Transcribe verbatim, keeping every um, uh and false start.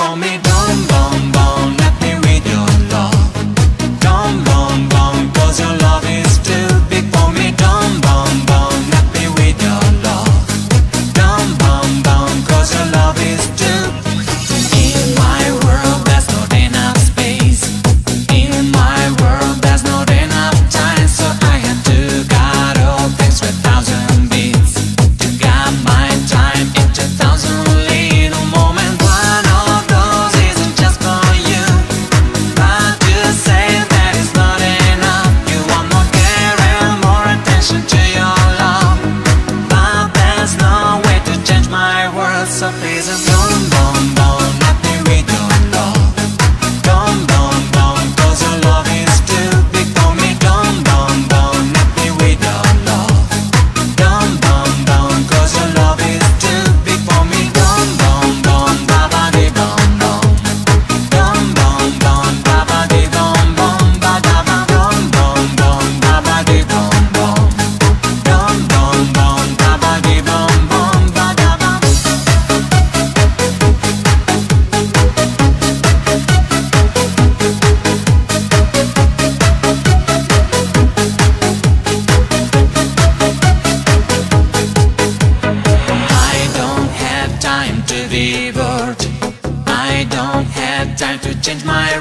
for me. Boom, boom, boom, let me with your love. Boom, boom, boom, cause your love is too big for me. Boom, boom, boom, let me with your love. Boom, boom, boom, cause your love is too. In my world there's not enough space. In my world there's not enough time, so I had to cut all things with thousand beats to got my time into thousand little moments. One of those isn't just for you, but you say that it's not enough. You want more care and more attention to your love, but there's no way to change my world. So please boom, boom, boom, let me with your love. Boom, boom, boom, cause your love is too big for me. Boom, boom, boom, let me with your love. Boom, boom, boom, cause your love is too big for me. Boom, boom, boom, ba ba dee boom boom. Boom, boom, boom, ba ba dee boom boom, ba da ba. Boom, boom, boom, ba ba dee boom boom. Boom, boom, boom, ba ba dee boom boom, ba da ba. I don't have time to devote. I don't have time to change my